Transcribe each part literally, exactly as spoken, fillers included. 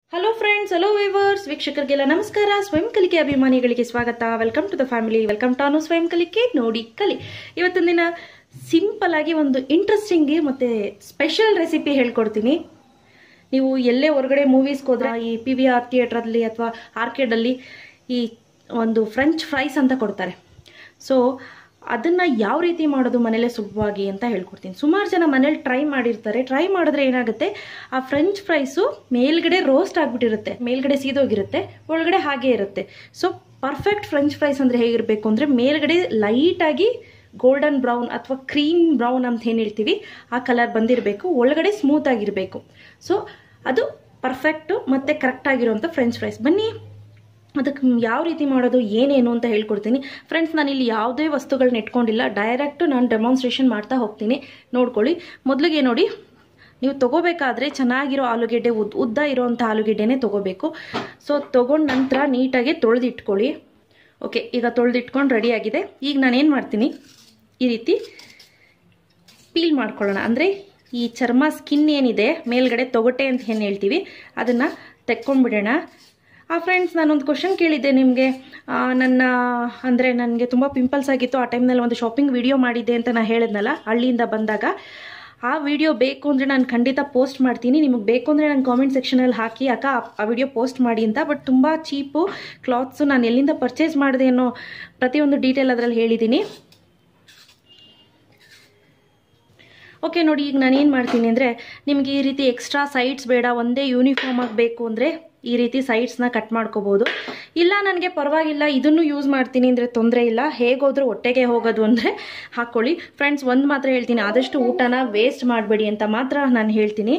Hello friends, hello viewers, ವೀಕ್ಷಕರಿಗೆಲ್ಲ ನಮಸ್ಕಾರ. ಸ್ವಯಂ ಕಲಿಕೆ ಅಭಿಮಾನಿಗಳಿಗೆ ಸ್ವಾಗತ. Welcome to the family, welcome to Anu Swayam Kalike. ನೋಡಿ ಕಲಿ. ಇವತ್ತಿನ ದಿನ ಸಿಂಪಲ್ ಆಗಿ ಒಂದು ಇಂಟ್ರೆಸ್ಟಿಂಗ್ ಮತ್ತೆ ಸ್ಪೆಷಲ್ ರೆಸಿಪಿ ಹೇಳ್ಕೊಡ್ತೀನಿ. ನೀವು ಎಲ್ಲೇ ಹೊರಗಡೆ ಮೂವೀಸ್ಗೆ ಹೋದ್ರೆ ಈ ಪಿ ವಿ ಆರ್ ಥಿಯೇಟ್ರಲ್ಲಿ ಅಥವಾ ಆರ್ಕೇಡಲ್ಲಿ ಈ ಒಂದು ಫ್ರೆಂಚ್ ಫ್ರೈಸ್ ಅಂತ ಕೊಡ್ತಾರೆ. ಸೊ ಅದನ್ನು ಯಾವ ರೀತಿ ಮಾಡೋದು ಮನೇಲೆ ಸುಲಭವಾಗಿ ಅಂತ ಹೇಳ್ಕೊಡ್ತೀನಿ. ಸುಮಾರು ಜನ ಮನೇಲಿ ಟ್ರೈ ಮಾಡಿರ್ತಾರೆ. ಟ್ರೈ ಮಾಡಿದ್ರೆ ಏನಾಗುತ್ತೆ, ಆ ಫ್ರೆಂಚ್ ಫ್ರೈಸು ಮೇಲ್ಗಡೆ ರೋಸ್ಟ್ ಆಗಿಬಿಟ್ಟಿರುತ್ತೆ, ಮೇಲ್ಗಡೆ ಸೀದೋಗಿರುತ್ತೆ, ಒಳಗಡೆ ಹಾಗೆ ಇರುತ್ತೆ. ಸೊ ಪರ್ಫೆಕ್ಟ್ ಫ್ರೆಂಚ್ ಫ್ರೈಸ್ ಅಂದರೆ ಹೇಗಿರಬೇಕು ಅಂದರೆ, ಮೇಲ್ಗಡೆ ಲೈಟಾಗಿ ಗೋಲ್ಡನ್ ಬ್ರೌನ್ ಅಥವಾ ಕ್ರೀಮ್ ಬ್ರೌನ್ ಅಂತ ಏನು ಹೇಳ್ತೀವಿ ಆ ಕಲರ್ ಬಂದಿರಬೇಕು, ಒಳಗಡೆ ಸ್ಮೂತ್ ಆಗಿರಬೇಕು. ಸೊ ಅದು ಪರ್ಫೆಕ್ಟು ಮತ್ತು ಕರೆಕ್ಟಾಗಿರುವಂಥ ಫ್ರೆಂಚ್ ಫ್ರೈಸ್. ಬನ್ನಿ ಅದಕ್ಕೆ ಯಾವ ರೀತಿ ಮಾಡೋದು ಏನೇನು ಅಂತ ಹೇಳ್ಕೊಡ್ತೀನಿ. ಫ್ರೆಂಡ್ಸ್, ನಾನಿಲ್ಲಿ ಯಾವುದೇ ವಸ್ತುಗಳನ್ನ ಇಟ್ಕೊಂಡಿಲ್ಲ, ಡೈರೆಕ್ಟು ನಾನು ಡೆಮಾನ್ಸ್ಟ್ರೇಷನ್ ಮಾಡ್ತಾ ಹೋಗ್ತೀನಿ, ನೋಡ್ಕೊಳ್ಳಿ. ಮೊದಲಿಗೆ ನೋಡಿ, ನೀವು ತೊಗೋಬೇಕಾದ್ರೆ ಚೆನ್ನಾಗಿರೋ ಆಲೂಗೆಡ್ಡೆ, ಉದ್ದ ಉದ್ದ ಇರೋವಂಥ ಆಲೂಗೆಡ್ಡೆನೇ ತೊಗೋಬೇಕು. ಸೊ ತೊಗೊಂಡ ನಂತರ ನೀಟಾಗಿ ತೊಳೆದಿಟ್ಕೊಳ್ಳಿ. ಓಕೆ, ಈಗ ತೊಳೆದಿಟ್ಕೊಂಡು ರೆಡಿಯಾಗಿದೆ. ಈಗ ನಾನೇನು ಮಾಡ್ತೀನಿ, ಈ ರೀತಿ ಪೀಲ್ ಮಾಡ್ಕೊಳ್ಳೋಣ. ಅಂದರೆ ಈ ಚರ್ಮ ಸ್ಕಿನ್ ಏನಿದೆ ಮೇಲ್ಗಡೆ ತೊಗೊಟೆ ಅಂತ ಏನು ಹೇಳ್ತೀವಿ ಅದನ್ನು ತೆಕ್ಕೊಂಡ್ಬಿಡೋಣ. ಆ ಫ್ರೆಂಡ್ಸ್, ನಾನೊಂದು ಕ್ವಶನ್ ಕೇಳಿದ್ದೆ ನಿಮಗೆ. ನನ್ನ ಅಂದರೆ ನನಗೆ ತುಂಬ ಪಿಂಪಲ್ಸ್ ಆಗಿತ್ತು, ಆ ಟೈಮ್ನಲ್ಲಿ ಒಂದು ಶಾಪಿಂಗ್ ವಿಡಿಯೋ ಮಾಡಿದ್ದೆ ಅಂತ ನಾನು ಹೇಳಿದ್ನಲ್ಲ ಹಳ್ಳಿಯಿಂದ ಬಂದಾಗ. ಆ ವಿಡಿಯೋ ಬೇಕು ಅಂದರೆ ನಾನು ಖಂಡಿತ ಪೋಸ್ಟ್ ಮಾಡ್ತೀನಿ. ನಿಮಗೆ ಬೇಕು ಅಂದರೆ ನಾನು ಕಾಮೆಂಟ್ ಸೆಕ್ಷನಲ್ಲಿ ಹಾಕಿ ಅಕ್ಕ ಆ ವಿಡಿಯೋ ಪೋಸ್ಟ್ ಮಾಡಿ ಅಂತ. ಬಟ್ ತುಂಬ ಚೀಪು ಕ್ಲಾತ್ಸು, ನಾನು ಎಲ್ಲಿಂದ ಪರ್ಚೇಸ್ ಮಾಡಿದೆ ಅನ್ನೋ ಪ್ರತಿಯೊಂದು ಡೀಟೇಲ್ ಅದರಲ್ಲಿ ಹೇಳಿದ್ದೀನಿ. ಓಕೆ ನೋಡಿ, ಈಗ ನಾನೇನು ಮಾಡ್ತೀನಿ ಅಂದರೆ, ನಿಮಗೆ ಈ ರೀತಿ ಎಕ್ಸ್ಟ್ರಾ ಸೈಡ್ಸ್ ಬೇಡ, ಒಂದೇ ಯೂನಿಫಾರ್ಮ್ ಆಗಬೇಕು ಅಂದರೆ ಈ ರೀತಿ ಸೈಡ್ಸ್ನ ಕಟ್ ಮಾಡ್ಕೋಬೋದು. ಇಲ್ಲ ನನಗೆ ಪರವಾಗಿಲ್ಲ ಇದನ್ನು ಯೂಸ್ ಮಾಡ್ತೀನಿ ಅಂದರೆ ತೊಂದರೆ ಇಲ್ಲ, ಹೇಗೋದ್ರೂ ಹೊಟ್ಟೆಗೆ ಹೋಗೋದು ಅಂದರೆ ಹಾಕ್ಕೊಳ್ಳಿ. ಫ್ರೆಂಡ್ಸ್, ಒಂದು ಮಾತ್ರ ಹೇಳ್ತೀನಿ, ಆದಷ್ಟು ಊಟನ ವೇಸ್ಟ್ ಮಾಡಬೇಡಿ ಅಂತ ಮಾತ್ರ ನಾನು ಹೇಳ್ತೀನಿ.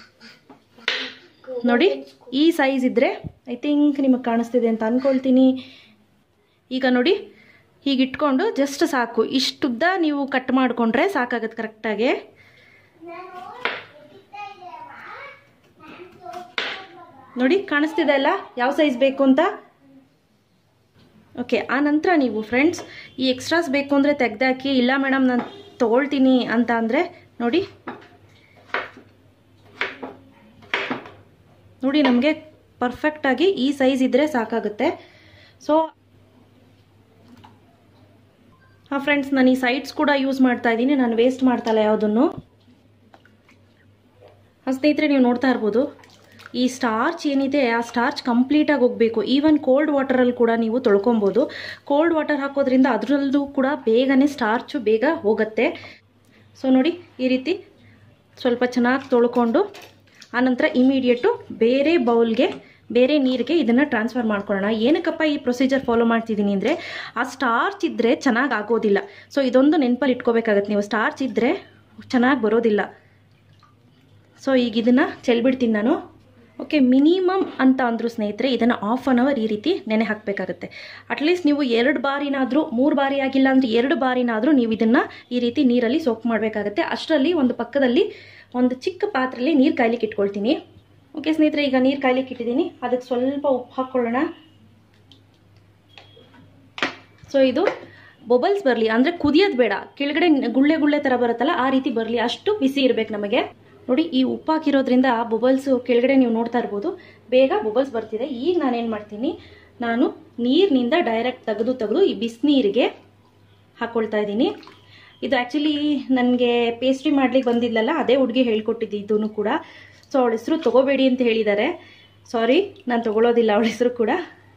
ನೋಡಿ, ಈ ಸೈಜ್ ಇದ್ದರೆ ಐ ಥಿಂಕ್ ನಿಮಗೆ ಕಾಣಿಸ್ತಿದೆ ಅಂತ ಅಂದ್ಕೊಳ್ತೀನಿ. ಈಗ ನೋಡಿ, ಹೀಗೆ ಇಟ್ಕೊಂಡು ಜಸ್ಟ್ ಸಾಕು, ಇಷ್ಟುದ್ದ ನೀವು ಕಟ್ ಮಾಡಿಕೊಂಡ್ರೆ ಸಾಕಾಗತ್ತೆ ಕರೆಕ್ಟಾಗಿ. ನೋಡಿ, ಕಾಣಿಸ್ತಿದೆ ಅಲ್ಲ ಯಾವ ಸೈಜ್ ಬೇಕು ಅಂತ. ಓಕೆ, ಆ ನಂತರ ನೀವು ಫ್ರೆಂಡ್ಸ್ ಈ ಎಕ್ಸ್ಟ್ರಾಸ್ ಬೇಕು ಅಂದರೆ ತೆಗೆದಾಕಿ. ಇಲ್ಲ ಮೇಡಮ್ ನಾನು ತೊಗೊಳ್ತೀನಿ ಅಂತ ಅಂದರೆ ನೋಡಿ ನೋಡಿ ನಮಗೆ ಪರ್ಫೆಕ್ಟಾಗಿ ಈ ಸೈಜ್ ಇದ್ದರೆ ಸಾಕಾಗುತ್ತೆ. ಸೊ ಹಾಂ ಫ್ರೆಂಡ್ಸ್, ನಾನು ಈ ಸೈಡ್ಸ್ ಕೂಡ ಯೂಸ್ ಮಾಡ್ತಾ ಇದ್ದೀನಿ, ನಾನು ವೇಸ್ಟ್ ಮಾಡ್ತಾಯಿಲ್ಲ ಯಾವುದನ್ನು. ಸ್ನೇಹಿತರೆ, ನೀವು ನೋಡ್ತಾ ಇರ್ಬೋದು, ಈ ಸ್ಟಾರ್ಚ್ ಏನಿದೆ ಆ ಸ್ಟಾರ್ಚ್ ಕಂಪ್ಲೀಟಾಗಿ ಹೋಗಬೇಕು. ಈವನ್ ಕೋಲ್ಡ್ ವಾಟರಲ್ಲಿ ಕೂಡ ನೀವು ತೊಳ್ಕೊಬೋದು. ಕೋಲ್ಡ್ ವಾಟರ್ ಹಾಕೋದ್ರಿಂದ ಅದರಲ್ಲೂ ಕೂಡ ಬೇಗನೆ ಸ್ಟಾರ್ಚು ಬೇಗ ಹೋಗುತ್ತೆ. ಸೊ ನೋಡಿ, ಈ ರೀತಿ ಸ್ವಲ್ಪ ಚೆನ್ನಾಗಿ ತೊಳ್ಕೊಂಡು ಆನಂತರ ಇಮಿಡಿಯೇಟು ಬೇರೆ ಬೌಲ್ಗೆ, ಬೇರೆ ನೀರಿಗೆ ಇದನ್ನು ಟ್ರಾನ್ಸ್ಫರ್ ಮಾಡ್ಕೊಳ್ಳೋಣ. ಏನಕ್ಕಪ್ಪ ಈ ಪ್ರೊಸೀಜರ್ ಫಾಲೋ ಮಾಡ್ತಿದ್ದೀನಿ ಅಂದರೆ, ಆ ಸ್ಟಾರ್ಚ್ ಇದ್ದರೆ ಚೆನ್ನಾಗಿ ಆಗೋದಿಲ್ಲ. ಸೊ ಇದೊಂದು ನೆನಪಲ್ಲಿ ಇಟ್ಕೋಬೇಕಾಗತ್ತೆ ನೀವು, ಸ್ಟಾರ್ಚ್ ಇದ್ದರೆ ಚೆನ್ನಾಗಿ ಬರೋದಿಲ್ಲ. ಸೊ ಈಗ ಇದನ್ನು ಚೆಲ್ಬಿಡ್ತೀನಿ ನಾನು. ಓಕೆ, ಮಿನಿಮಮ್ ಅಂತ ಅಂದರು ಸ್ನೇಹಿತರೆ, ಇದನ್ನು ಹಾಫ್ ಆನ್ ಅವರ್ ಈ ರೀತಿ ನೆನೆ ಹಾಕಬೇಕಾಗುತ್ತೆ. ಅಟ್ಲೀಸ್ಟ್ ನೀವು ಎರಡು ಬಾರಿನಾದರೂ, ಮೂರು ಬಾರಿ ಆಗಿಲ್ಲ ಅಂದರೆ ಎರಡು ಬಾರಿನಾದರೂ ನೀವು ಇದನ್ನು ಈ ರೀತಿ ನೀರಲ್ಲಿ ಸೋಕ್ ಮಾಡಬೇಕಾಗತ್ತೆ. ಅಷ್ಟರಲ್ಲಿ ಒಂದು ಪಕ್ಕದಲ್ಲಿ ಒಂದು ಚಿಕ್ಕ ಪಾತ್ರೆಯಲ್ಲಿ ನೀರು ಕಾಯ್ಲಿಕ್ಕೆ ಇಟ್ಕೊಳ್ತೀನಿ. ಓಕೆ ಸ್ನೇಹಿತರೆ, ಈಗ ನೀರು ಕಾಯ್ಲಿಕ್ಕೆ ಇಟ್ಟಿದ್ದೀನಿ, ಅದಕ್ಕೆ ಸ್ವಲ್ಪ ಉಪ್ಪು ಹಾಕ್ಕೊಳ್ಳೋಣ. ಸೊ ಇದು ಬೊಬಲ್ಸ್ ಬರಲಿ, ಅಂದರೆ ಕುದಿಯೋದು ಬೇಡ, ಕೆಳಗಡೆ ಗುಳ್ಳೆ ಗುಳ್ಳೆ ಥರ ಬರುತ್ತಲ್ಲ ಆ ರೀತಿ ಬರಲಿ, ಅಷ್ಟು ಬಿಸಿ ಇರಬೇಕು ನಮಗೆ. ನೋಡಿ, ಈ ಉಪ್ಪು ಹಾಕಿರೋದ್ರಿಂದ ಬೊಬಲ್ಸು ಕೆಳಗಡೆ ನೀವು ನೋಡ್ತಾ ಇರ್ಬೋದು, ಬೇಗ ಬೊಬಲ್ಸ್ ಬರ್ತಿದೆ. ಈಗ ನಾನೇನು ಮಾಡ್ತೀನಿ, ನಾನು ನೀರಿನಿಂದ ಡೈರೆಕ್ಟ್ ತೆಗೆದು ತೆಗೆದು ಈ ಬಿಸಿನೀರಿಗೆ ಹಾಕ್ಕೊಳ್ತಾ ಇದ್ದೀನಿ. ಇದು ಆ್ಯಕ್ಚುಲಿ ನನಗೆ ಪೇಸ್ಟ್ರಿ ಮಾಡ್ಲಿಕ್ಕೆ ಬಂದಿದ್ದಲ್ಲ, ಅದೇ ಹುಡುಗಿ ಹೇಳ್ಕೊಟ್ಟಿದ್ದು ಇದನ್ನು ಕೂಡ. ಸೊ ಅವಳ ಹೆಸರು ತೊಗೋಬೇಡಿ ಅಂತ ಹೇಳಿದ್ದಾರೆ, ಸಾರಿ ನಾನು ತೊಗೊಳೋದಿಲ್ಲ ಅವಳ ಹೆಸರು ಕೂಡ.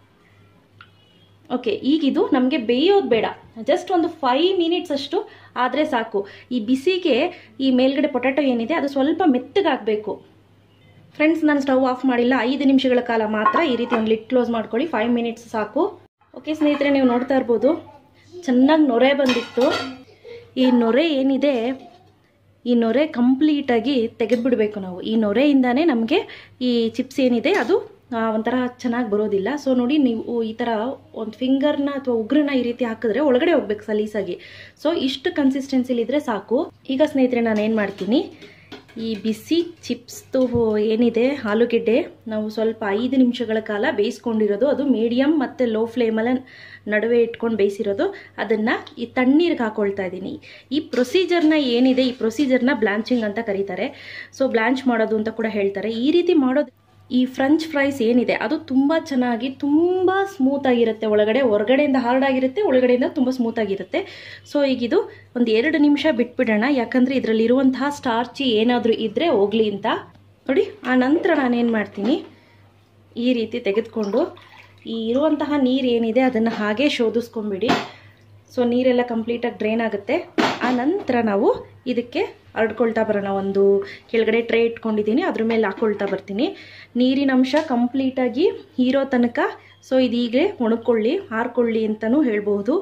ಓಕೆ, ಈಗಿದು ನಮಗೆ ಬೇಯೋದು ಬೇಡ, ಜಸ್ಟ್ ಒಂದು ಫೈವ್ ಮಿನಿಟ್ಸ್ ಅಷ್ಟು ಆದರೆ ಸಾಕು. ಈ ಬಿಸಿಗೆ ಈ ಮೇಲ್ಗಡೆ ಪೊಟ್ಯಾಟೊ ಏನಿದೆ ಅದು ಸ್ವಲ್ಪ ಮೆತ್ತಗಾಗಬೇಕು. ಫ್ರೆಂಡ್ಸ್, ನಾನು ಸ್ಟವ್ ಆಫ್ ಮಾಡಿಲ್ಲ, ಐದು ನಿಮಿಷಗಳ ಕಾಲ ಮಾತ್ರ ಈ ರೀತಿ ಒಂದು ಲಿಡ್ ಕ್ಲೋಸ್ ಮಾಡ್ಕೊಳ್ಳಿ, ಫೈವ್ ಮಿನಿಟ್ಸ್ ಸಾಕು. ಓಕೆ ಸ್ನೇಹಿತರೆ, ನೀವು ನೋಡ್ತಾ ಇರ್ಬೋದು, ಚೆನ್ನಾಗಿ ನೊರೆ ಬಂದಿತ್ತು. ಈ ನೊರೆ ಏನಿದೆ, ಈ ನೊರೆ ಕಂಪ್ಲೀಟಾಗಿ ತೆಗೆದುಬಿಡಬೇಕು ನಾವು. ಈ ನೊರೆಯಿಂದಾನೇ ನಮಗೆ ಈ ಚಿಪ್ಸ್ ಏನಿದೆ ಅದು ಒಂಥರ ಚೆನ್ನಾಗಿ ಬರೋದಿಲ್ಲ. ಸೊ ನೋಡಿ, ನೀವು ಈ ಥರ ಒಂದು ಫಿಂಗರ್ನ ಅಥವಾ ಉಗ್ರನ್ನ ಈ ರೀತಿ ಹಾಕಿದ್ರೆ ಒಳಗಡೆ ಹೋಗ್ಬೇಕು ಸಲೀಸಾಗಿ. ಸೊ ಇಷ್ಟು ಕನ್ಸಿಸ್ಟೆನ್ಸಿಲಿದ್ರೆ ಸಾಕು. ಈಗ ಸ್ನೇಹಿತರೆ, ನಾನು ಏನು ಮಾಡ್ತೀನಿ, ಈ ಬಿಸಿ ಚಿಪ್ಸ್ದು ಏನಿದೆ ಆಲೂಗೆಡ್ಡೆ, ನಾವು ಸ್ವಲ್ಪ ಐದು ನಿಮಿಷಗಳ ಕಾಲ ಬೇಯಿಸ್ಕೊಂಡಿರೋದು, ಅದು ಮೀಡಿಯಮ್ ಮತ್ತು ಲೋ ಫ್ಲೇಮಲ್ಲಿ ನಡುವೆ ಇಟ್ಕೊಂಡು ಬೇಯಿಸಿರೋದು, ಅದನ್ನು ಈ ತಣ್ಣೀರಿಗೆ ಹಾಕೊಳ್ತಾ ಇದ್ದೀನಿ. ಈ ಪ್ರೊಸೀಜರ್ನ ಏನಿದೆ, ಈ ಪ್ರೊಸೀಜರ್ನ ಬ್ಲಾಂಚಿಂಗ್ ಅಂತ ಕರೀತಾರೆ. ಸೊ ಬ್ಲಾಂಚ್ ಮಾಡೋದು ಅಂತ ಕೂಡ ಹೇಳ್ತಾರೆ. ಈ ರೀತಿ ಮಾಡೋದು ಈ ಫ್ರೆಂಚ್ ಫ್ರೈಸ್ ಏನಿದೆ ಅದು ತುಂಬ ಚೆನ್ನಾಗಿ ತುಂಬ ಸ್ಮೂತ್ ಆಗಿರುತ್ತೆ. ಒಳಗಡೆ ಹೊರಗಡೆಯಿಂದ ಹಾರ್ಡ್ ಆಗಿರುತ್ತೆ, ಒಳಗಡೆಯಿಂದ ತುಂಬ ಸ್ಮೂತ್ ಆಗಿರುತ್ತೆ. ಸೊ ಈಗ ಇದು ಒಂದು ಎರಡು ನಿಮಿಷ ಬಿಟ್ಬಿಡೋಣ, ಯಾಕಂದರೆ ಇದರಲ್ಲಿರುವಂತಹ ಸ್ಟಾರ್ಚಿ ಏನಾದರೂ ಇದ್ದರೆ ಹೋಗ್ಲಿ ಅಂತ. ನೋಡಿ, ಆ ನಂತರ ನಾನೇನು ಮಾಡ್ತೀನಿ, ಈ ರೀತಿ ತೆಗೆದುಕೊಂಡು ಈ ಇರುವಂತಹ ನೀರು ಏನಿದೆ ಅದನ್ನು ಹಾಗೆ ಶೋಧಿಸ್ಕೊಂಬಿಡಿ. ಸೊ ನೀರೆಲ್ಲ ಕಂಪ್ಲೀಟಾಗಿ ಡ್ರೈನ್ ಆಗುತ್ತೆ. ಆ ನಂತರ ನಾವು ಇದಕ್ಕೆ ಹರಡ್ಕೊಳ್ತಾ ಬರೋಣ. ಒಂದು ಕೆಳಗಡೆ ಟ್ರೇ ಇಟ್ಕೊಂಡಿದ್ದೀನಿ, ಅದ್ರ ಮೇಲೆ ಹಾಕ್ಕೊಳ್ತಾ ಬರ್ತೀನಿ. ನೀರಿನ ಅಂಶ ಕಂಪ್ಲೀಟಾಗಿ ಹೀರೋ ತನಕ ಸೊ ಇದೀಗಲೇ ಒಣಕೊಳ್ಳಿ, ಹಾರ್ಕೊಳ್ಳಿ ಅಂತಲೂ ಹೇಳ್ಬೋದು.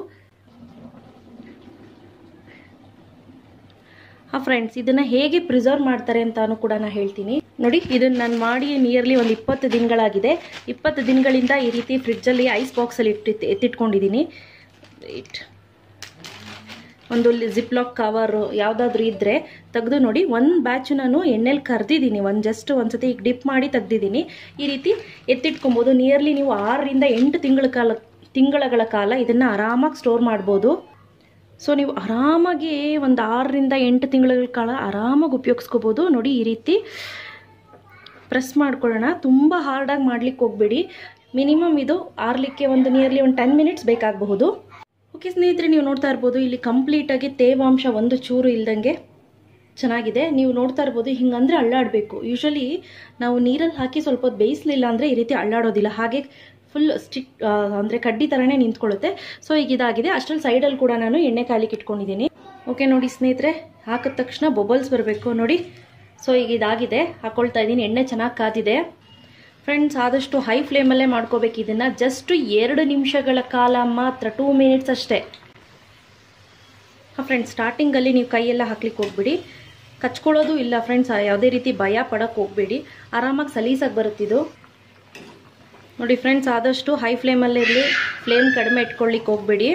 ಹಾಂ ಫ್ರೆಂಡ್ಸ್, ಇದನ್ನು ಹೇಗೆ ಪ್ರಿಸರ್ವ್ ಮಾಡ್ತಾರೆ ಅಂತಾನು ಕೂಡ ನಾನು ಹೇಳ್ತೀನಿ. ನೋಡಿ, ಇದನ್ನು ನಾನು ಮಾಡಿ ನಿಯರ್ಲಿ ಒಂದು ಇಪ್ಪತ್ತು ದಿನಗಳಾಗಿದೆ. ಇಪ್ಪತ್ತು ದಿನಗಳಿಂದ ಈ ರೀತಿ ಫ್ರಿಡ್ಜಲ್ಲಿ ಐಸ್ ಬಾಕ್ಸಲ್ಲಿ ಇಟ್ಟು ಎತ್ತಿಟ್ಕೊಂಡಿದ್ದೀನಿ. ಇಟ್ ಒಂದು ಜಿಪ್ಲಾಕ್ ಕವರು ಯಾವುದಾದ್ರೂ ಇದ್ದರೆ ತೆಗೆದು ನೋಡಿ. ಒಂದು ಬ್ಯಾಚು ನಾನು ಎಣ್ಣೆಲಿ ಕರೆದಿದ್ದೀನಿ, ಒಂದು ಜಸ್ಟ್ ಒಂದು ಸತಿ ಈಗ ಡಿಪ್ ಮಾಡಿ ತೆಗ್ದಿದ್ದೀನಿ. ಈ ರೀತಿ ಎತ್ತಿಟ್ಕೊಬೋದು. ನಿಯರ್ಲಿ ನೀವು ಆರರಿಂದ ಎಂಟು ತಿಂಗಳ ಕಾಲ ತಿಂಗಳ ಕಾಲ ಇದನ್ನು ಆರಾಮಾಗಿ ಸ್ಟೋರ್ ಮಾಡ್ಬೋದು. ಸೊ ನೀವು ಆರಾಮಾಗಿ ಒಂದು ಆರರಿಂದ ಎಂಟು ತಿಂಗಳ ಕಾಲ ಆರಾಮಾಗಿ ಉಪಯೋಗಿಸ್ಕೋಬೋದು. ನೋಡಿ, ಈ ರೀತಿ ಪ್ರೆಸ್ ಮಾಡ್ಕೊಳ್ಳೋಣ. ತುಂಬ ಹಾರ್ಡಾಗಿ ಮಾಡ್ಲಿಕ್ಕೆ ಹೋಗಬೇಡಿ. ಮಿನಿಮಮ್ ಇದು ಆರಲಿಕ್ಕೆ ಒಂದು ನಿಯರ್ಲಿ ಒಂದು ಟೆನ್ ಮಿನಿಟ್ಸ್ ಬೇಕಾಗಬಹುದು. ಓಕೆ ಸ್ನೇಹಿತರೆ, ನೀವು ನೋಡ್ತಾ ಇರ್ಬೋದು ಇಲ್ಲಿ ಕಂಪ್ಲೀಟಾಗಿ ತೇವಾಂಶ ಒಂದು ಚೂರು ಇಲ್ದಂಗೆ ಚೆನ್ನಾಗಿದೆ. ನೀವು ನೋಡ್ತಾ ಇರ್ಬೋದು, ಹಿಂಗಂದರೆ ಅಳ್ಳಾಡಬೇಕು. ಯೂಶಲಿ ನಾವು ನೀರಲ್ಲಿ ಹಾಕಿ ಸ್ವಲ್ಪ ಹೊತ್ತು ಬೇಯಿಸಲಿಲ್ಲ ಅಂದರೆ ಈ ರೀತಿ ಅಳ್ಳಾಡೋದಿಲ್ಲ, ಹಾಗೆ ಫುಲ್ ಸ್ಟಿಕ್ ಅಂದರೆ ಕಡ್ಡಿ ಥರನೇ ನಿಂತ್ಕೊಳ್ಳುತ್ತೆ. ಸೊ ಈಗ ಇದಾಗಿದೆ. ಅಷ್ಟರಲ್ಲಿ ಸೈಡಲ್ಲಿ ಕೂಡ ನಾನು ಎಣ್ಣೆ ಕಾಲಿಕ್ಕೆ ಇಟ್ಕೊಂಡಿದ್ದೀನಿ. ಓಕೆ ನೋಡಿ ಸ್ನೇಹಿತರೆ, ಹಾಕಿದ ತಕ್ಷಣ ಬಬಲ್ಸ್ ಬರಬೇಕು ನೋಡಿ. ಸೊ ಈಗ ಇದಾಗಿದೆ, ಹಾಕ್ಕೊಳ್ತಾ ಇದ್ದೀನಿ. ಎಣ್ಣೆ ಚೆನ್ನಾಗಿ ಕಾದಿದೆ ಫ್ರೆಂಡ್ಸ್. ಆದಷ್ಟು ಹೈ ಫ್ಲೇಮಲ್ಲೇ ಮಾಡ್ಕೋಬೇಕು ಇದನ್ನು. ಜಸ್ಟ್ ಎರಡು ನಿಮಿಷಗಳ ಕಾಲ ಮಾತ್ರ, ಟೂ ಮಿನಿಟ್ಸ್ ಅಷ್ಟೇ. ಹಾಂ ಫ್ರೆಂಡ್ಸ್, ಸ್ಟಾರ್ಟಿಂಗಲ್ಲಿ ನೀವು ಕೈಯೆಲ್ಲ ಹಾಕ್ಲಿಕ್ಕೆ ಹೋಗ್ಬಿಡಿ, ಕಚ್ಕೊಳ್ಳೋದು ಇಲ್ಲ ಫ್ರೆಂಡ್ಸ್. ಯಾವುದೇ ರೀತಿ ಭಯ ಪಡೋಕ್ಕೆ ಹೋಗ್ಬೇಡಿ, ಆರಾಮಾಗಿ ಸಲೀಸಾಗಿ ಬರುತ್ತಿದ್ದು. ನೋಡಿ ಫ್ರೆಂಡ್ಸ್, ಆದಷ್ಟು ಹೈ ಫ್ಲೇಮಲ್ಲೇ ಇರಲಿ, ಫ್ಲೇಮ್ ಕಡಿಮೆ ಇಟ್ಕೊಳ್ಳಿಕ್ಕೆ ಹೋಗ್ಬೇಡಿ.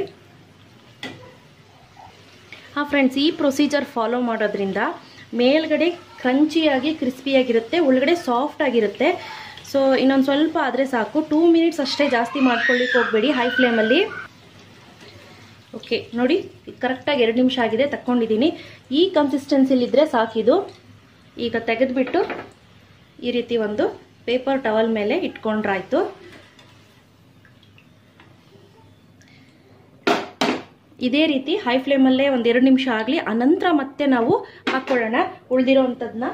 ಹಾಂ ಫ್ರೆಂಡ್ಸ್, ಈ ಪ್ರೊಸೀಜರ್ ಫಾಲೋ ಮಾಡೋದ್ರಿಂದ ಮೇಲ್ಗಡೆ ಕ್ರಂಚಿಯಾಗಿ ಕ್ರಿಸ್ಪಿಯಾಗಿರುತ್ತೆ, ಒಳಗಡೆ ಸಾಫ್ಟ್ ಆಗಿರುತ್ತೆ. ಸೊ ಇನ್ನೊಂದು ಸ್ವಲ್ಪ ಆದರೆ ಸಾಕು. ಟೂ ಮಿನಿಟ್ಸ್ ಅಷ್ಟೇ, ಜಾಸ್ತಿ ಮಾಡ್ಕೊಳ್ಳಿಕ್ಕೆ ಹೋಗಬೇಡಿ ಹೈ ಫ್ಲೇಮಲ್ಲಿ. ಓಕೆ ನೋಡಿ, ಕರೆಕ್ಟಾಗಿ ಎರಡು ನಿಮಿಷ ಆಗಿದೆ, ತಕ್ಕೊಂಡಿದ್ದೀನಿ. ಈ ಕನ್ಸಿಸ್ಟೆನ್ಸಿಲಿದ್ದರೆ ಸಾಕಿದು. ಈಗ ತೆಗೆದುಬಿಟ್ಟು ಈ ರೀತಿ ಒಂದು ಪೇಪರ್ ಟವಲ್ ಮೇಲೆ ಇಟ್ಕೊಂಡ್ರಾಯ್ತು. ಇದೇ ರೀತಿ ಹೈ ಫ್ಲೇಮಲ್ಲೇ ಒಂದು ಎರಡು ನಿಮಿಷ ಆಗಲಿ, ಅನಂತರ ಮತ್ತೆ ನಾವು ಹಾಕ್ಕೊಳ್ಳೋಣ ಉಳಿದಿರೋವಂಥದ್ದನ್ನ.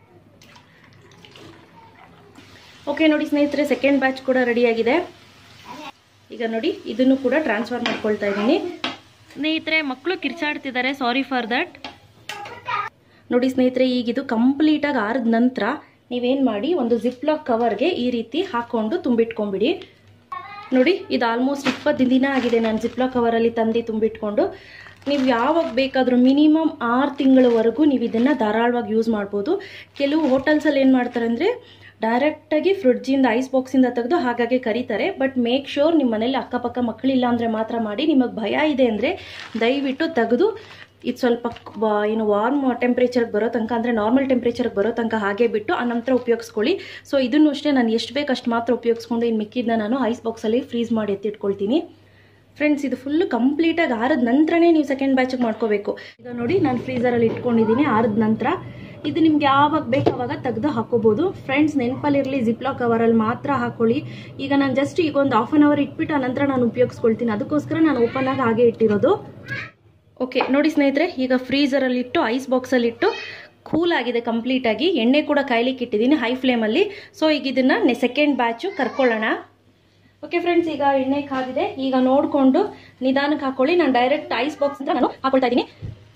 ಓಕೆ ನೋಡಿ ಸ್ನೇಹಿತರೆ, ಸೆಕೆಂಡ್ ಬ್ಯಾಚ್ ಕೂಡ ರೆಡಿಯಾಗಿದೆ. ಈಗ ನೋಡಿ, ಇದನ್ನು ಕೂಡ ಟ್ರಾನ್ಸ್ಫರ್ ಮಾಡ್ಕೊಳ್ತಾ ಇದ್ದೀನಿ. ಸ್ನೇಹಿತರೆ, ಮಕ್ಕಳು ಕಿರ್ಚಾಡ್ತಿದ್ದಾರೆ, ಸಾರಿ ಫಾರ್ ದಟ್. ನೋಡಿ ಸ್ನೇಹಿತರೆ, ಈಗಿದು ಕಂಪ್ಲೀಟಾಗಿ ಆರಿದ ನಂತರ ನೀವೇನು ಮಾಡಿ, ಒಂದು ಜಿಪ್ಲಾಕ್ ಕವರ್ಗೆ ಈ ರೀತಿ ಹಾಕ್ಕೊಂಡು ತುಂಬಿಟ್ಕೊಂಬಿಡಿ. ನೋಡಿ, ಇದು ಆಲ್ಮೋಸ್ಟ್ ಇಪ್ಪತ್ತು ದಿನ ಆಗಿದೆ ನಾನು ಜಿಪ್ಲಾಕ್ ಕವರಲ್ಲಿ ತಂದು ತುಂಬಿಟ್ಕೊಂಡು. ನೀವು ಯಾವಾಗ ಬೇಕಾದರೂ ಮಿನಿಮಮ್ ಆರು ತಿಂಗಳವರೆಗೂ ನೀವು ಇದನ್ನು ಧಾರಾಳವಾಗಿ ಯೂಸ್ ಮಾಡ್ಬೋದು. ಕೆಲವು ಹೋಟೆಲ್ಸಲ್ಲಿ ಏನು ಮಾಡ್ತಾರೆ ಅಂದರೆ ಡೈರೆಕ್ಟಾಗಿ ಫ್ರಿಡ್ಜಿಂದ ಐಸ್ ಬಾಕ್ಸಿಂದ ತೆಗೆದು ಹಾಗಾಗಿ ಕರೀತಾರೆ. ಬಟ್ ಮೇಕ್ ಶೋರ್ ನಿಮ್ಮ ಮನೇಲಿ ಅಕ್ಕಪಕ್ಕ ಮಕ್ಕಳಿಲ್ಲ ಅಂದರೆ ಮಾತ್ರ ಮಾಡಿ. ನಿಮಗೆ ಭಯ ಇದೆ ಅಂದರೆ ದಯವಿಟ್ಟು ತೆಗೆದು ಇದು ಸ್ವಲ್ಪ ಏನು ವಾರ್ಮ್ ಟೆಂಪ್ರೇಚರ್ಗೆ ಬರೋ ತನಕ, ಅಂದರೆ ನಾರ್ಮಲ್ ಟೆಂಪ್ರೇಚರ್ಗೆ ಬರೋ ತನಕ ಹಾಗೆ ಬಿಟ್ಟು ಆ ನಂತರ ಉಪಯೋಗಿಸ್ಕೊಳ್ಳಿ. ಸೊ ಇದನ್ನು ಅಷ್ಟೇ ನಾನು ಎಷ್ಟು ಬೇಕು ಅಷ್ಟು ಮಾತ್ರ ಉಪಯೋಗಿಸ್ಕೊಂಡು ಇನ್ನು ಮಿಕ್ಕಿದ್ನ ನಾನು ಐಸ್ ಬಾಕ್ಸಲ್ಲಿ ಫ್ರೀಸ್ ಮಾಡಿ ಎತ್ತಿಟ್ಕೊಳ್ತೀನಿ. ಫ್ರೆಂಡ್ಸ್, ಇದು ಫುಲ್ ಕಂಪ್ಲೀಟಾಗಿ ಆರಿದ ನಂತರನೇ ನೀವು ಸೆಕೆಂಡ್ ಬ್ಯಾಚಿಗೆ ಮಾಡ್ಕೋಬೇಕು. ಈಗ ನೋಡಿ, ನಾನು ಫ್ರೀಸರಲ್ಲಿ ಇಟ್ಕೊಂಡಿದ್ದೀನಿ. ಆರಿದ ನಂತರ ಇದು ನಿಮ್ಗೆ ಯಾವಾಗ ಬೇಕು ಅವಾಗ ತೆಗೆದು ಹಾಕೋಬಹುದು. ಫ್ರೆಂಡ್ಸ್, ನೆನಪಲ್ಲಿರಲಿ, ಜಿಪ್ಲಾಕ್ ಕವರಲ್ಲಿ ಮಾತ್ರ ಹಾಕೊಳ್ಳಿ. ಈಗ ನಾನು ಜಸ್ಟ್ ಈಗ ಒಂದು ಹಾಫ್ ಆನ್ ಅವರ್ ಇಟ್ಬಿಟ್ಟು ಆ ನಂತರ ನಾನು ಉಪಯೋಗಿಸ್ಕೊಳ್ತೀನಿ. ಅದಕ್ಕೋಸ್ಕರ ನಾನು ಓಪನ್ ಆಗಿ ಹಾಗೆ ಇಟ್ಟಿರೋದು. ಓಕೆ ನೋಡಿ ಸ್ನೇಹಿತರೆ, ಈಗ ಫ್ರೀಸರಲ್ಲಿ ಇಟ್ಟು ಐಸ್ ಬಾಕ್ಸಲ್ಲಿ ಇಟ್ಟು ಕೂಲ್ ಆಗಿದೆ ಕಂಪ್ಲೀಟಾಗಿ. ಎಣ್ಣೆ ಕೂಡ ಕಾಯ್ಲಿಕ್ಕೆ ಇಟ್ಟಿದ್ದೀನಿ ಹೈ ಫ್ಲೇಮಲ್ಲಿ. ಸೊ ಈಗ ಇದನ್ನು ಸೆಕೆಂಡ್ ಬ್ಯಾಚು ಕರ್ಕೊಳ್ಳೋಣ. ಓಕೆ ಫ್ರೆಂಡ್ಸ್, ಈಗ ಎಣ್ಣೆ ಕಾದಿದೆ. ಈಗ ನೋಡಿಕೊಂಡು ನಿಧಾನಕ್ಕೆ ಹಾಕೊಳ್ಳಿ. ನಾನು ಡೈರೆಕ್ಟ್ ಐಸ್ ಬಾಕ್ಸ್ ಅಂತ ನಾನು ಹಾಕೊಳ್ತಾ ಇದ್ದೀನಿ.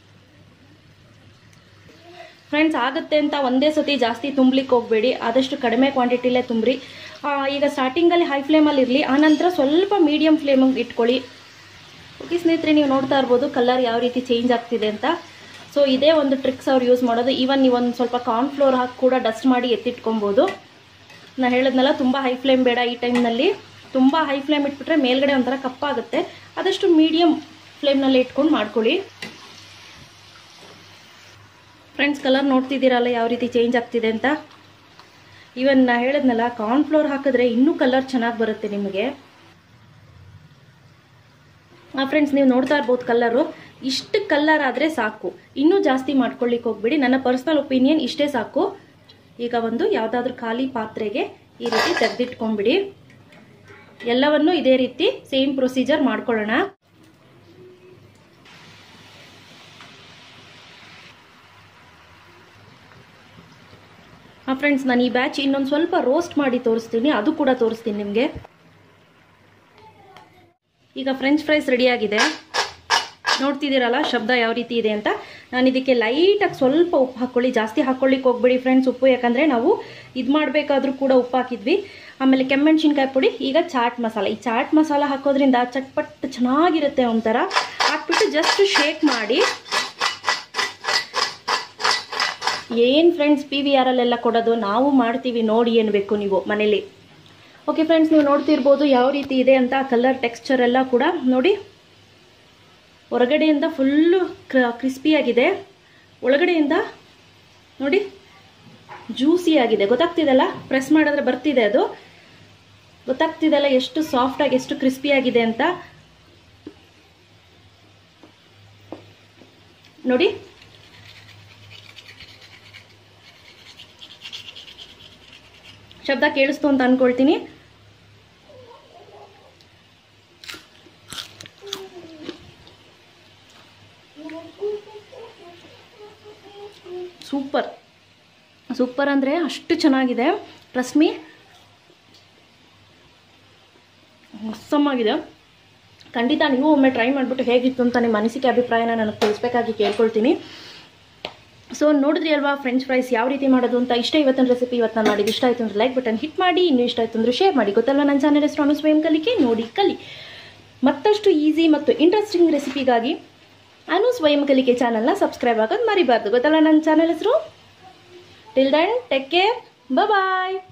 ಫ್ರೆಂಡ್ಸ್, ಆಗುತ್ತೆ ಅಂತ ಒಂದೇ ಸತಿ ಜಾಸ್ತಿ ತುಂಬಲಿಕ್ಕೆ ಹೋಗಬೇಡಿ, ಆದಷ್ಟು ಕಡಿಮೆ ಕ್ವಾಂಟಿಟಿಲೇ ತುಂಬ್ರಿ. ಈಗ ಸ್ಟಾರ್ಟಿಂಗಲ್ಲಿ ಹೈ ಫ್ಲೇಮಲ್ಲಿ ಇರಲಿ, ಆನಂತರ ಸ್ವಲ್ಪ ಮೀಡಿಯಮ್ ಫ್ಲೇಮಿಗೆ ಇಟ್ಕೊಳ್ಳಿ. ಓಕೆ ಸ್ನೇಹಿತರೆ, ನೀವು ನೋಡ್ತಾ ಇರ್ಬೋದು ಕಲರ್ ಯಾವ ರೀತಿ ಚೇಂಜ್ ಆಗ್ತಿದೆ ಅಂತ. ಸೊ ಇದೇ ಒಂದು ಟ್ರಿಕ್ಸ್ ಅವ್ರು ಯೂಸ್ ಮಾಡೋದು. ಈವನ್ ನೀವು ಒಂದು ಸ್ವಲ್ಪ ಕಾರ್ನ್ಫ್ಲೋರ್ ಹಾಕಿ ಕೂಡ ಡಸ್ಟ್ ಮಾಡಿ ಎತ್ತಿಟ್ಕೊಬೋದು. ನಾನು ಹೇಳಿದ್ನಲ್ಲ, ತುಂಬ ಹೈ ಫ್ಲೇಮ್ ಬೇಡ ಈ ಟೈಮ್ನಲ್ಲಿ. ತುಂಬ ಹೈ ಫ್ಲೇಮ್ ಇಟ್ಬಿಟ್ರೆ ಮೇಲ್ಗಡೆ ಒಂಥರ ಕಪ್ಪಾಗುತ್ತೆ. ಆದಷ್ಟು ಮೀಡಿಯಮ್ ಫ್ಲೇಮ್ನಲ್ಲೇ ಇಟ್ಕೊಂಡು ಮಾಡ್ಕೊಳ್ಳಿ. ಫ್ರೆಂಡ್ಸ್, ಕಲರ್ ನೋಡ್ತಿದ್ದೀರಲ್ಲ ಯಾವ ರೀತಿ ಚೇಂಜ್ ಆಗ್ತಿದೆ ಅಂತ. ಈವನ್ ನಾ ಹೇಳಿದ್ನಲ್ಲ, ಕಾರ್ನ್ಫ್ಲೋರ್ ಹಾಕಿದ್ರೆ ಇನ್ನೂ ಕಲರ್ ಚೆನ್ನಾಗಿ ಬರುತ್ತೆ ನಿಮಗೆ. ಫ್ರೆಂಡ್ಸ್, ನೀವು ನೋಡ್ತಾ ಇರ್ಬೋದು ಕಲರು. ಇಷ್ಟು ಕಲರ್ ಆದರೆ ಸಾಕು, ಇನ್ನೂ ಜಾಸ್ತಿ ಮಾಡ್ಕೊಳ್ಳಿಕ್ಕೆ ಹೋಗ್ಬಿಡಿ. ನನ್ನ ಪರ್ಸನಲ್ ಒಪಿನಿಯನ್ ಇಷ್ಟೇ ಸಾಕು. ಈಗ ಒಂದು ಯಾವುದಾದ್ರೂ ಖಾಲಿ ಪಾತ್ರೆಗೆ ಈ ರೀತಿ ತೆಗೆದಿಟ್ಕೊಂಡ್ಬಿಡಿ. ಎಲ್ಲವನ್ನು ಇದೇ ರೀತಿ ಸೇಮ್ ಪ್ರೊಸೀಜರ್ ಮಾಡ್ಕೊಳ್ಳೋಣ. ಫ್ರೆಂಡ್ಸ್, ನಾನು ಈ ಬ್ಯಾಚ್ ಇನ್ನೊಂದು ಸ್ವಲ್ಪ ರೋಸ್ಟ್ ಮಾಡಿ ತೋರಿಸ್ತೀನಿ, ಅದು ಕೂಡ ತೋರಿಸ್ತೀನಿ ನಿಮಗೆ. ಈಗ ಫ್ರೆಂಚ್ ಫ್ರೈಸ್ ರೆಡಿ ಆಗಿದೆ. ನೋಡ್ತಿದ್ದೀರಲ್ಲ ಶಬ್ದ ಯಾವ ರೀತಿ ಇದೆ ಅಂತ. ನಾನು ಇದಕ್ಕೆ ಲೈಟಾಗಿ ಸ್ವಲ್ಪ ಉಪ್ಪು ಹಾಕ್ಕೊಳ್ಳಿ, ಜಾಸ್ತಿ ಹಾಕ್ಕೊಳ್ಳಿಕ್ಕೆ ಹೋಗ್ಬೇಡಿ ಫ್ರೆಂಡ್ಸ್ ಉಪ್ಪು, ಯಾಕಂದರೆ ನಾವು ಇದು ಮಾಡಬೇಕಾದ್ರೂ ಕೂಡ ಉಪ್ಪು ಹಾಕಿದ್ವಿ. ಆಮೇಲೆ ಕೆಮ್ಮೆಣ್ಸಿನ್ಕಾಯಿ ಪುಡಿ, ಈಗ ಚಾಟ್ ಮಸಾಲ. ಈ ಚಾಟ್ ಮಸಾಲ ಹಾಕೋದ್ರಿಂದ ಚಟ್ಪಟ್ ಚೆನ್ನಾಗಿರುತ್ತೆ ಒಂಥರ. ಹಾಕ್ಬಿಟ್ಟು ಜಸ್ಟ್ ಶೇಕ್ ಮಾಡಿ. ಏನು ಫ್ರೆಂಡ್ಸ್ ಪಿ ವಿ ಆರಲ್ಲೆಲ್ಲ ಕೊಡೋದು, ನಾವು ಮಾಡ್ತೀವಿ ನೋಡಿ ಏನು ಬೇಕು ನೀವು ಮನೇಲಿ. ಓಕೆ ಫ್ರೆಂಡ್ಸ್, ನೀವು ನೋಡ್ತಿರ್ಬೋದು ಯಾವ ರೀತಿ ಇದೆ ಅಂತ. ಕಲರ್ ಟೆಕ್ಸ್ಚರ್ ಎಲ್ಲ ಕೂಡ ನೋಡಿ, ಹೊರಗಡೆಯಿಂದ ಫುಲ್ಲು ಕ್ರಿಸ್ಪಿಯಾಗಿದೆ, ಒಳಗಡೆಯಿಂದ ನೋಡಿ ಜ್ಯೂಸಿ ಆಗಿದೆ. ಗೊತ್ತಾಗ್ತಿದೆಲ್ಲ, ಪ್ರೆಸ್ ಮಾಡಿದ್ರೆ ಬರ್ತಿದೆ ಅದು, ಗೊತ್ತಾಗ್ತಿದೆಲ್ಲ ಎಷ್ಟು ಸಾಫ್ಟಾಗಿ ಎಷ್ಟು ಕ್ರಿಸ್ಪಿಯಾಗಿದೆ ಅಂತ ನೋಡಿ. ಶಬ್ದ ಕೇಳಿಸ್ತು ಅಂತ ಅನ್ಕೊಳ್ತೀನಿ. ಸೂಪರ್ ಸೂಪರ್ ಅಂದರೆ ಅಷ್ಟು ಚೆನ್ನಾಗಿದೆ. ಟ್ರಸ್ಟ್ ಮೀ, ಮಸ್ಸಮ್ಮಾಗಿದೆ. ಖಂಡಿತ ನೀವು ಒಮ್ಮೆ ಟ್ರೈ ಮಾಡಿಬಿಟ್ಟು ಹೇಗಿತ್ತು ಅಂತ ನಿಮ್ಮ ಅನಿಸಿಕೆ ಅಭಿಪ್ರಾಯನ ನನಗೆ ತಿಳಿಸ್ಬೇಕಾಗಿ ಕೇಳ್ಕೊಳ್ತೀನಿ. ಸೊ ನೋಡಿದ್ರಿ ಅಲ್ವಾ ಫ್ರೆಂಚ್ ಫ್ರೈಸ್ ಯಾವ ರೀತಿ ಮಾಡೋದು ಅಂತ. ಇಷ್ಟ ಇವತ್ತಿನ ರೆಸಿಪಿ ಇವತ್ತು ನಾನು ಮಾಡಿದ್ದು ಇಷ್ಟ ಆಯಿತು ಅಂದರೆ ಲೈಕ್ ಬಟನ್ ಹಿಟ್ ಮಾಡಿ, ಇನ್ನೂ ಇಷ್ಟ ಆಯಿತು ಅಂದರೆ ಶೇರ್ ಮಾಡಿ. ಗೊತ್ತಲ್ಲ ನನ್ನ ಚಾನಲ್ ಹೆಸರು ಅನು ಸ್ವಯಂ ಕಲಿಕೆ, ನೋಡಿ ಕಲಿ. ಮತ್ತಷ್ಟು ಈಸಿ ಮತ್ತು ಇಂಟ್ರೆಸ್ಟಿಂಗ್ ರೆಸಿಪಿಗಾಗಿ ಅನು ಸ್ವಯಂ ಕಲಿಕೆ ಚಾನಲ್ನ ಸಬ್ಸ್ಕ್ರೈಬ್ ಆಗೋದು ಮರಿಬಾರ್ದು. ಗೊತ್ತಲ್ಲ ನನ್ನ ಚಾನಲ್ ಹೆಸರು. ಟಿಲ್ ದೆನ್ ಟೇಕ್ ಕೇರ್, ಬಾಯ್.